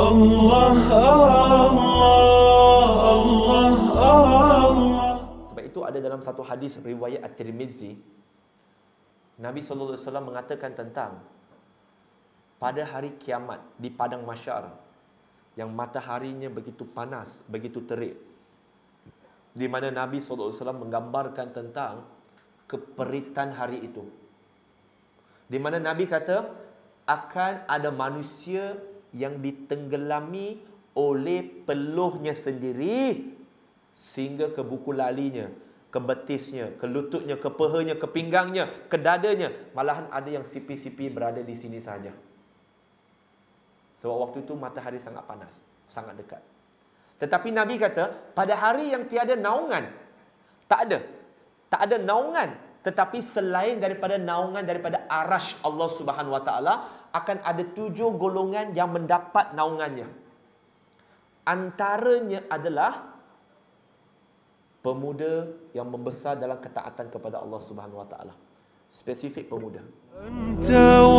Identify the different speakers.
Speaker 1: Allah, Allah, Allah, Allah.
Speaker 2: Sebab itu ada dalam satu hadis riwayat At-Tirmizi, Nabi SAW mengatakan tentang pada hari kiamat di padang mahsyar yang mataharinya begitu panas, begitu terik, di mana Nabi SAW menggambarkan tentang keperitan hari itu, di mana Nabi kata akan ada manusia yang ditenggelami oleh peluhnya sendiri sehingga ke buku lalinya, ke betisnya, ke lututnya, ke pahanya, ke pinggangnya, ke dadanya. Malahan ada yang sipi-sipi berada di sini saja. Sebab waktu itu matahari sangat panas, sangat dekat. Tetapi Nabi kata pada hari yang tiada naungan, tak ada naungan, tetapi selain daripada naungan daripada arasy Allah Subhanahu Wa Taala, akan ada 7 golongan yang mendapat naungannya. Antaranya adalah pemuda yang membesar dalam ketaatan kepada Allah Subhanahu Wa Taala. Spesifik pemuda.